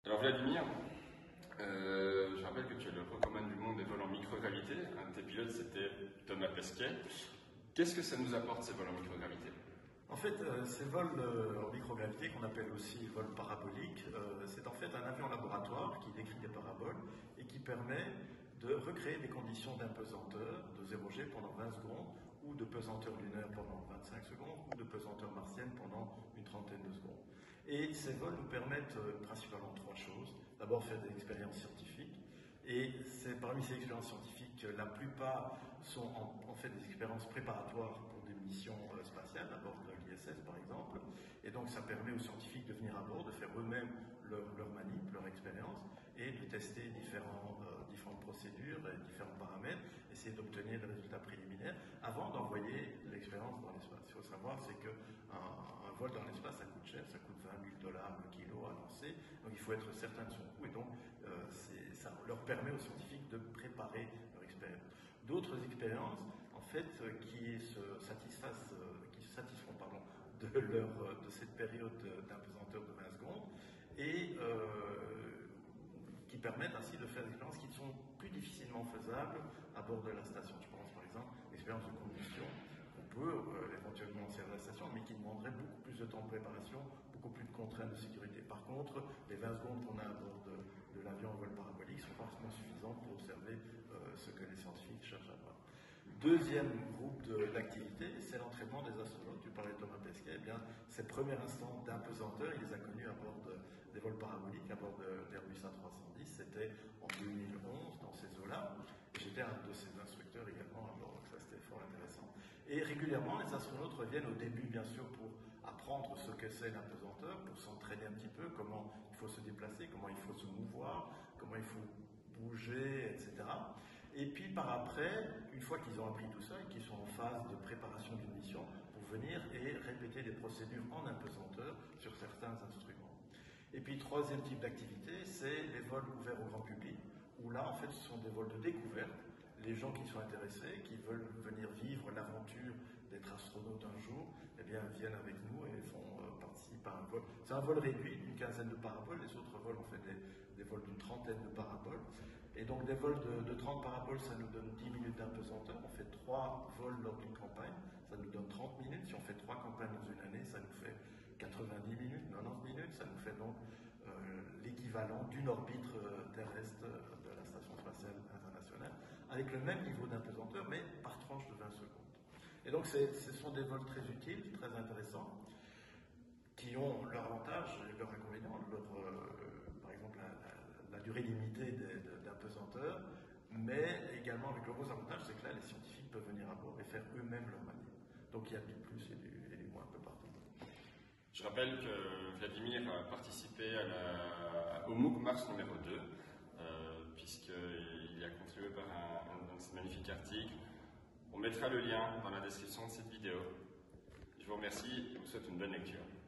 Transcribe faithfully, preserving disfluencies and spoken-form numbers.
Alors Vladimir, euh, je rappelle que tu es le recordman du monde des vols en microgravité. Un de tes pilotes, c'était Thomas Pesquet. Qu'est-ce que ça nous apporte, ces vols en microgravité? En fait, euh, ces vols euh, en microgravité, qu'on appelle aussi vols paraboliques, euh, c'est en fait un avion laboratoire qui décrit des paraboles et qui permet de recréer des conditions d'impesanteur de zéro G pendant vingt secondes, ou de pesanteur lunaire pendant vingt-cinq secondes, ou de pesanteur martienne pendant une trentaine de secondes. Et ces vols nous permettent euh, principalement trois choses. D'abord, faire des expériences scientifiques. Et c'est parmi ces expériences scientifiques, la plupart sont en, en fait des expériences préparatoires pour des missions euh, spatiales, à bord de l'I S S par exemple. Et donc ça permet aux scientifiques de venir à bord, de faire eux-mêmes leur, leur manip, leur expérience, et de tester différents, euh, différentes procédures et différents paramètres, essayer d'obtenir des résultats préliminaires avant d'envoyer l'expérience dans l'espace. Il faut savoir, c'est qu'un un vol dans l'espace, ça coûte cher, ça coûte vingt mille dollars le kilo à lancer, donc il faut être certain de son coût, et donc euh, ça leur permet permet aux scientifiques de préparer leur expérience. D'autres expériences, en fait, qui se satisfassent, qui se satisfont pardon, de, leur, de cette période d'impesanteur de vingt secondes et euh, qui permettent ainsi de faire des expériences qui sont plus difficilement faisables à bord de la station. Je pense par exemple à l'expérience de combustion. On peut euh, éventuellement servir la station, mais qui demanderait beaucoup plus de temps de préparation, beaucoup plus de contraintes de sécurité. Par contre, les vingt secondes qu'on a à bord de, de l'avion en vol parabolique sont parfaitement suffisantes pour observer euh, ce que les scientifiques cherchent à voir. Deuxième groupe d'activités, c'est l'entraînement des astronautes. Tu parlais de Thomas Pesquet, eh bien, ses premiers instants d'impesanteur, il les a connus à bord de, des vols paraboliques, à bord d'Airbus A trois cent dix. C'était en deux mille onze, dans ces eaux-là. J'étais un de ses instructeurs également à bord, donc ça c'était fort intéressant. Et régulièrement, les astronautes reviennent au début, bien sûr, pour apprendre ce que c'est l'impesanteur, pour s'entraîner un petit peu, comment il faut se déplacer, comment il faut se mouvoir, comment il faut bouger, et cetera. Et puis par après, une fois qu'ils ont appris tout ça et qu'ils sont en phase de préparation d'une mission, pour venir et répéter des procédures en impesanteur sur certains instruments. Et puis troisième type d'activité, c'est les vols ouverts au grand public, où là en fait ce sont des vols de découverte. Les gens qui sont intéressés, qui veulent venir vivre l'aventure d'être astronaute un jour, eh bien viennent avec nous et font euh, participer à un vol. C'est un vol réduit d'une quinzaine de paraboles, les autres vols ont fait des, des vols d'une trentaine de paraboles. Et donc des vols de, de trente paraboles, ça nous donne dix minutes d'impesanteur. On fait trois vols lors d'une campagne, ça nous donne trente minutes. Si on fait trois campagnes dans une année, ça nous fait quatre-vingt-dix minutes, quatre-vingt-dix minutes. Ça nous fait donc euh, l'équivalent d'une orbite euh, terrestre de la Station spatiale internationale, avec le même niveau d'impesanteur, mais par tranche de vingt secondes. Et donc ce sont des vols très utiles, très intéressants, qui ont leur avantage et leur inconvénient, leur, euh, par exemple la, la, la durée limitée d'impesanteur, mais également avec le gros avantage, c'est que là les scientifiques peuvent venir à bord et faire eux-mêmes leur manip. Donc il y a du plus et du, et du moins un peu partout. Je rappelle que Vladimir a participé à la, au MOOC Mars numéro deux, euh, puisqu'il a contribué par un, un de ces magnifiques articles. On mettra le lien dans la description de cette vidéo. Je vous remercie et vous souhaite une bonne lecture.